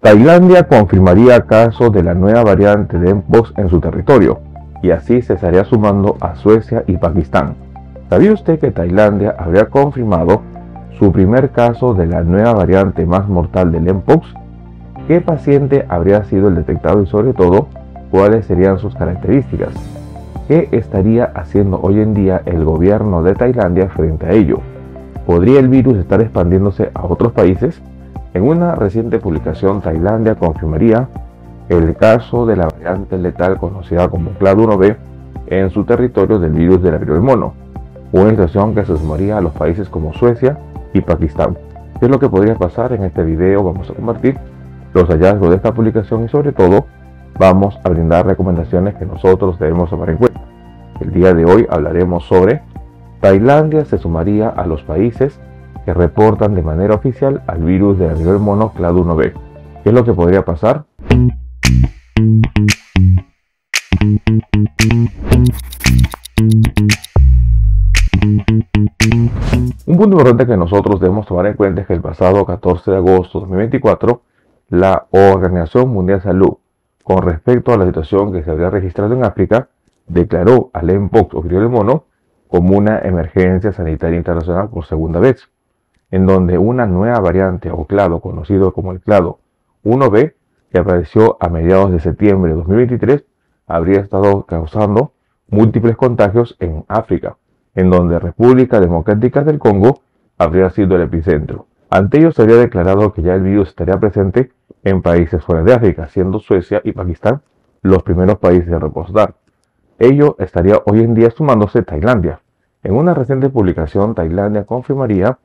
Tailandia confirmaría casos de la nueva variante de Mpox en su territorio, y así se estaría sumando a Suecia y Pakistán. ¿Sabía usted que Tailandia habría confirmado su primer caso de la nueva variante más mortal del Mpox? ¿Qué paciente habría sido el detectado y sobre todo, cuáles serían sus características? ¿Qué estaría haciendo hoy en día el gobierno de Tailandia frente a ello? ¿Podría el virus estar expandiéndose a otros países? En una reciente publicación, Tailandia confirmaría el caso de la variante letal conocida como Clado-1B en su territorio del virus de la viruela del mono, una situación que se sumaría a los países como Suecia y Pakistán. ¿Qué es lo que podría pasar? En este video vamos a compartir los hallazgos de esta publicación y sobre todo vamos a brindar recomendaciones que nosotros debemos tomar en cuenta. El día de hoy hablaremos sobre Tailandia se sumaría a los países que reportan de manera oficial al virus de la viruela del mono Clado-1B. ¿Qué es lo que podría pasar? Un punto importante que nosotros debemos tomar en cuenta es que el pasado 14 de agosto de 2024, la Organización Mundial de Salud, con respecto a la situación que se habría registrado en África, declaró al Mpox o viruela del mono como una emergencia sanitaria internacional por segunda vez, en donde una nueva variante o clado, conocido como el Clado-1B, que apareció a mediados de septiembre de 2023, habría estado causando múltiples contagios en África, en donde República Democrática del Congo habría sido el epicentro. Ante ello se habría declarado que ya el virus estaría presente en países fuera de África, siendo Suecia y Pakistán los primeros países a reportar. Ello estaría hoy en día sumándose Tailandia. En una reciente publicación, Tailandia confirmaría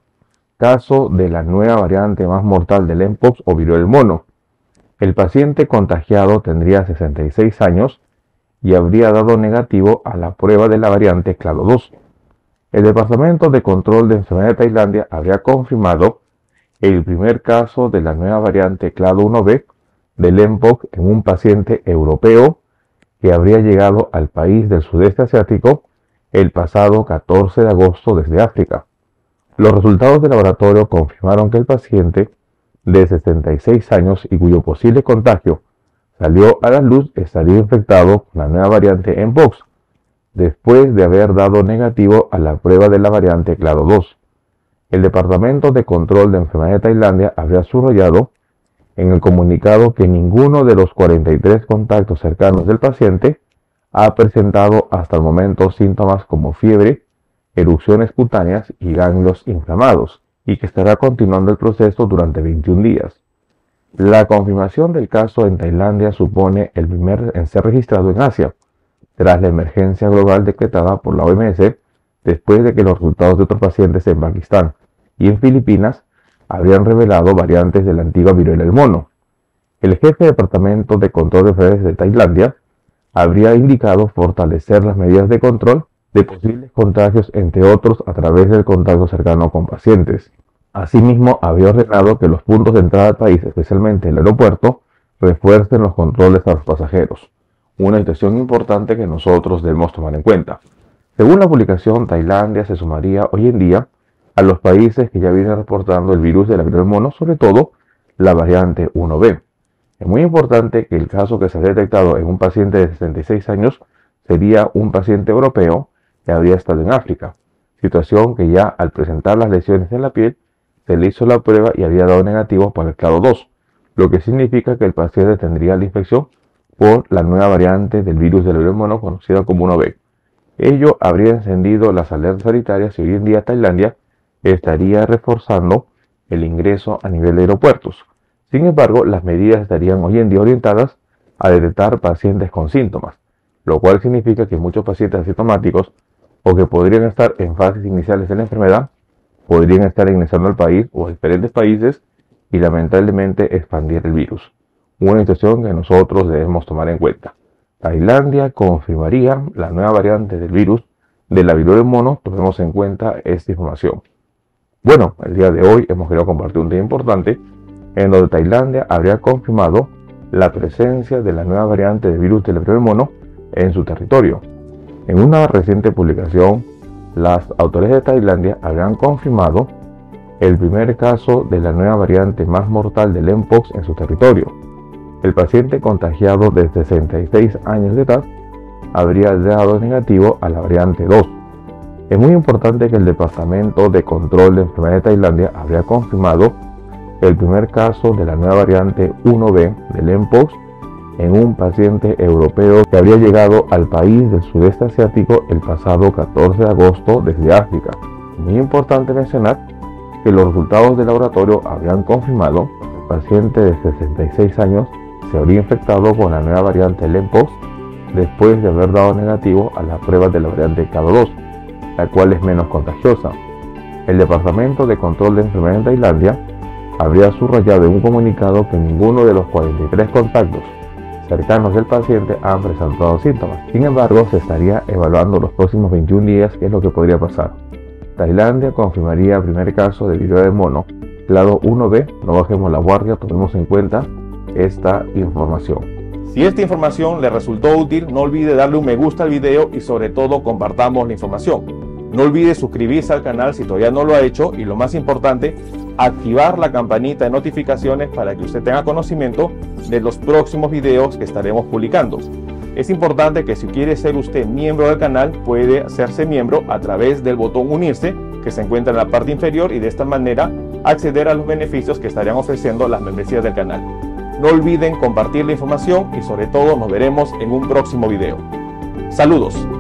caso de la nueva variante más mortal del Mpox o viruela del mono. El paciente contagiado tendría 66 años y habría dado negativo a la prueba de la variante Clado-2. El Departamento de Control de Enfermedades de Tailandia habría confirmado el primer caso de la nueva variante Clado-1B del Mpox en un paciente europeo que habría llegado al país del sudeste asiático el pasado 14 de agosto desde África. Los resultados del laboratorio confirmaron que el paciente de 66 años y cuyo posible contagio salió a la luz estaría infectado con la nueva variante Mpox, después de haber dado negativo a la prueba de la variante Clado-2. El Departamento de Control de Enfermedades de Tailandia habría subrayado en el comunicado que ninguno de los 43 contactos cercanos del paciente ha presentado hasta el momento síntomas como fiebre, erupciones cutáneas y ganglios inflamados, y que estará continuando el proceso durante 21 días. La confirmación del caso en Tailandia supone el primer en ser registrado en Asia, tras la emergencia global decretada por la OMS, después de que los resultados de otros pacientes en Pakistán y en Filipinas habrían revelado variantes de la antigua viruela del mono. El jefe de Departamento de Control de Enfermedades de Tailandia habría indicado fortalecer las medidas de control de posibles contagios, entre otros, a través del contacto cercano con pacientes. Asimismo, había ordenado que los puntos de entrada al país, especialmente el aeropuerto, refuercen los controles a los pasajeros, una situación importante que nosotros debemos tomar en cuenta. Según la publicación, Tailandia se sumaría hoy en día a los países que ya vienen reportando el virus de la viruela del mono, sobre todo la variante 1B. Es muy importante que el caso que se ha detectado en un paciente de 66 años sería un paciente europeo que habría estado en África, situación que ya al presentar las lesiones en la piel se le hizo la prueba y había dado negativo para el Clado-2, lo que significa que el paciente tendría la infección por la nueva variante del virus de la viruela del mono conocida como 1B. Ello habría encendido las alertas sanitarias y hoy en día Tailandia estaría reforzando el ingreso a nivel de aeropuertos. Sin embargo, las medidas estarían hoy en día orientadas a detectar pacientes con síntomas, lo cual significa que muchos pacientes asintomáticos o que podrían estar en fases iniciales de la enfermedad podrían estar ingresando al país o a diferentes países y lamentablemente expandir el virus. Una situación que nosotros debemos tomar en cuenta. Tailandia confirmaría la nueva variante del virus de la viruela del mono. Tomemos en cuenta esta información. Bueno, el día de hoy hemos querido compartir un tema importante en donde Tailandia habría confirmado la presencia de la nueva variante del virus de la viruela del mono en su territorio. En una reciente publicación, las autoridades de Tailandia habrían confirmado el primer caso de la nueva variante más mortal del Mpox en su territorio. El paciente contagiado de 66 años de edad habría dado negativo a la variante 2. Es muy importante que el Departamento de Control de Enfermedades de Tailandia habría confirmado el primer caso de la nueva variante 1B del Mpox en un paciente europeo que habría llegado al país del sudeste asiático el pasado 14 de agosto desde África. Muy importante mencionar que los resultados del laboratorio habrían confirmado que el paciente de 66 años se habría infectado con la nueva variante del Mpox después de haber dado negativo a las pruebas de la variante KD2, la cual es menos contagiosa. El Departamento de Control de Enfermedades de Tailandia habría subrayado en un comunicado que ninguno de los 43 contactos cercanos del paciente han presentado síntomas. Sin embargo, se estaría evaluando los próximos 21 días qué es lo que podría pasar. Tailandia confirmaría el primer caso de viruela del mono, clado 1B. No bajemos la guardia, tomemos en cuenta esta información. Si esta información le resultó útil, no olvide darle un me gusta al video y sobre todo compartamos la información. No olvide suscribirse al canal si todavía no lo ha hecho y lo más importante, activar la campanita de notificaciones para que usted tenga conocimiento de los próximos videos que estaremos publicando. Es importante que si quiere ser usted miembro del canal, puede hacerse miembro a través del botón unirse que se encuentra en la parte inferior y de esta manera acceder a los beneficios que estarían ofreciendo las membresías del canal. No olviden compartir la información y sobre todo nos veremos en un próximo video. Saludos.